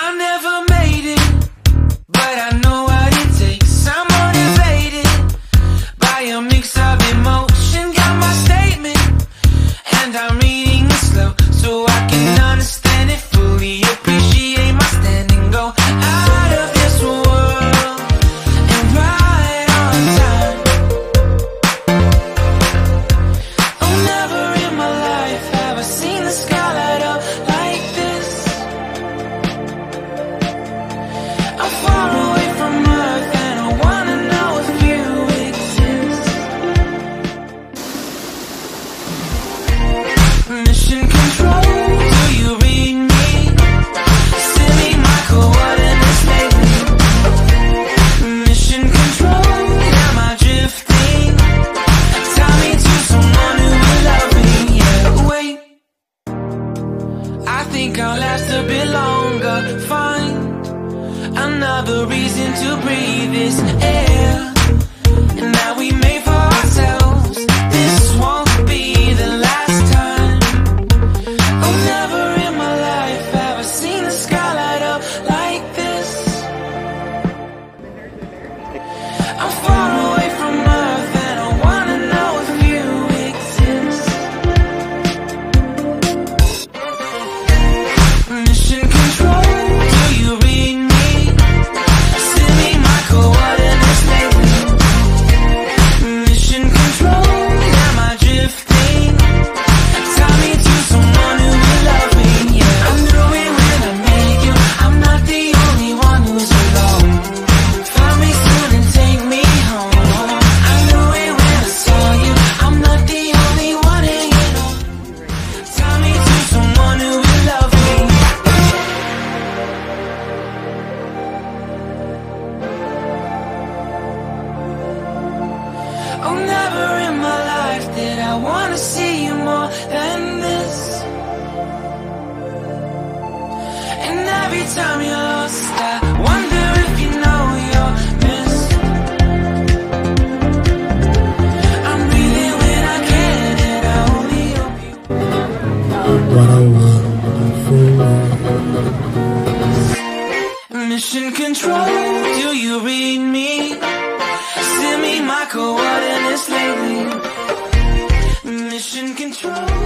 never made it, but I know what it takes. I'm motivated by a mix of emotion. Got my statement, and I'm reading it slow so I can understand it fully. Appreciate my stand and go out of this world and right on time. Oh, never in my life have I seen the sky light up like this. I'm far away from Earth and I wanna know if you exist. Mission control, do you read me? Send me my coordinates lately. Mission control, am I drifting? Tie me to someone who will love me. Yeah, wait, I think I'll last a bit longer. Find another reason to breathe this air, and that we made for ourselves. This won't be the last time. Oh, never in my life have I seen the sky light up like this. I'm far away from Earth and I wanna know if you exist. Mission control, do you read me? Send me my coordinates lately. Mission control, am I drifting? Tie me to someone who will love me. Yeah, I knew it when I met you. I'm not the only one who's alone. Find me soon and take me home. I knew it when I saw you. I'm not the only one hanging on. Tie me to someone who will love me. Oh, never in my life did I wanna see you more than this. And every time you're lost, I wonder if you know you're missed. I'm breathing when I can, and I only hope you. Mission control, do you read me? Send me my coordinates lately. Mission control.